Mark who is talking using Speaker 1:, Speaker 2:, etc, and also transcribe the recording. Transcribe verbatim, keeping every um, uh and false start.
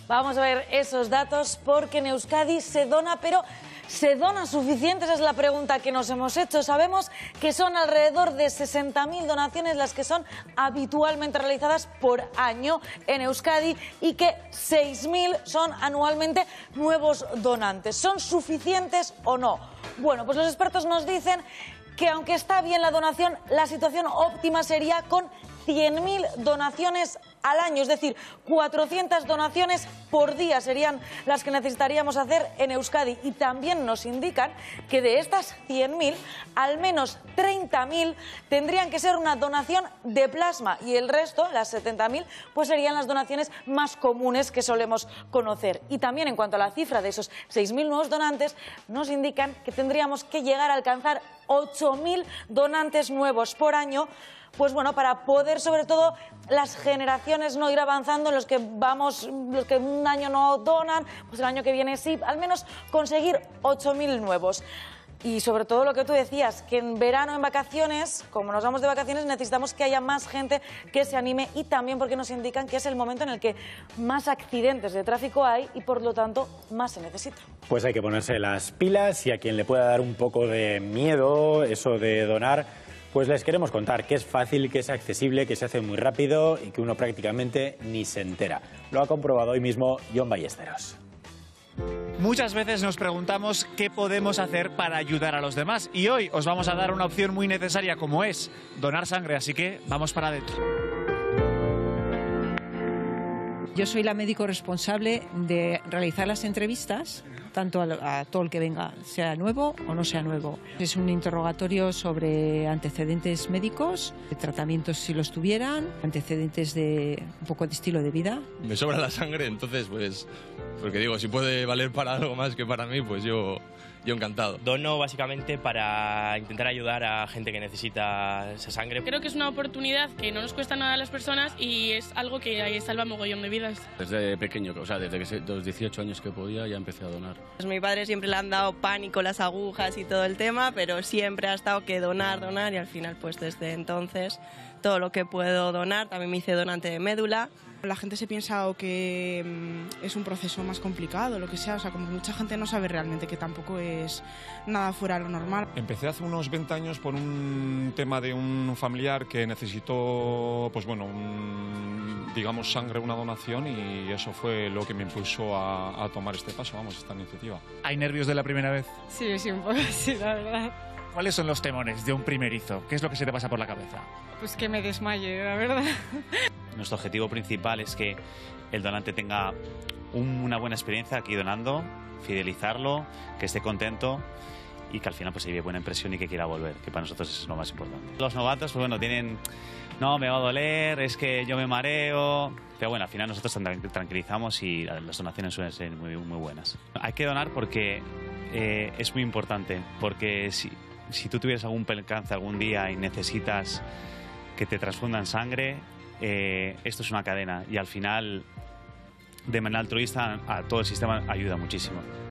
Speaker 1: Vamos a ver esos datos porque en Euskadi se dona, pero ¿se dona suficiente? Esa es la pregunta que nos hemos hecho. Sabemos que son alrededor de sesenta mil donaciones las que son habitualmente realizadas por año en Euskadi y que seis mil son anualmente nuevos donantes. ¿Son suficientes o no? Bueno, pues los expertos nos dicen que aunque está bien la donación, la situación óptima sería con cien mil donaciones al año, es decir, cuatrocientas donaciones por día serían las que necesitaríamos hacer en Euskadi. Y también nos indican que de estas cien mil, al menos treinta mil tendrían que ser una donación de plasma y el resto, las setenta mil, pues serían las donaciones más comunes que solemos conocer. Y también en cuanto a la cifra de esos seis mil nuevos donantes, nos indican que tendríamos que llegar a alcanzar ocho mil donantes nuevos por año, pues bueno, para poder sobre todo las generaciones no ir avanzando, en los que vamos, los que un año no donan, pues el año que viene sí, al menos conseguir ocho mil nuevos. Y sobre todo lo que tú decías, que en verano, en vacaciones, como nos vamos de vacaciones, necesitamos que haya más gente que se anime y también porque nos indican que es el momento en el que más accidentes de tráfico hay y por lo tanto más se necesita.
Speaker 2: Pues hay que ponerse las pilas y a quien le pueda dar un poco de miedo eso de donar, pues les queremos contar que es fácil, que es accesible, que se hace muy rápido y que uno prácticamente ni se entera. Lo ha comprobado hoy mismo Jon Ballesteros.
Speaker 3: Muchas veces nos preguntamos qué podemos hacer para ayudar a los demás y hoy os vamos a dar una opción muy necesaria como es donar sangre, así que vamos para adentro.
Speaker 4: Yo soy la médico responsable de realizar las entrevistas, tanto a, a todo el que venga, sea nuevo o no sea nuevo. Es un interrogatorio sobre antecedentes médicos, de tratamientos si los tuvieran, antecedentes de un poco de estilo de vida.
Speaker 5: Me sobra la sangre, entonces pues, porque digo, si puede valer para algo más que para mí, pues yo... Yo encantado.
Speaker 6: Dono básicamente para intentar ayudar a gente que necesita esa sangre.
Speaker 7: Creo que es una oportunidad que no nos cuesta nada a las personas y es algo que ahí salva mogollón de vidas.
Speaker 8: Desde pequeño, o sea, desde que los dieciocho años que podía ya empecé a donar.
Speaker 9: Pues mi padre siempre le han dado pánico las agujas y todo el tema, pero siempre ha estado que donar, donar y al final pues desde entonces todo lo que puedo donar. También me hice donante de médula.
Speaker 10: La gente se piensa o que mm, es un proceso más complicado, lo que sea, o sea, como mucha gente no sabe realmente que tampoco es nada fuera de lo normal.
Speaker 11: Empecé hace unos veinte años por un tema de un familiar que necesitó, pues bueno, un, digamos, sangre, una donación y eso fue lo que me impulsó a, a tomar este paso, vamos, esta iniciativa.
Speaker 3: ¿Hay nervios de la primera vez?
Speaker 10: Sí, sí, un poco sí, la verdad.
Speaker 3: ¿Cuáles son los temores de un primerizo? ¿Qué es lo que se te pasa por la cabeza?
Speaker 10: Pues que me desmaye, la verdad.
Speaker 12: Nuestro objetivo principal es que el donante tenga un, una buena experiencia aquí donando, fidelizarlo, que esté contento y que al final pues se lleve buena impresión y que quiera volver, que para nosotros eso es lo más importante. Los novatos, pues bueno, tienen, no, me va a doler, es que yo me mareo, pero bueno, al final nosotros tranquilizamos y las donaciones suelen ser muy, muy buenas. Hay que donar porque eh, es muy importante, porque si, si tú tuvieras algún percance algún día y necesitas que te transfundan sangre, Eh, esto es una cadena y al final de manera altruista a todo el sistema ayuda muchísimo.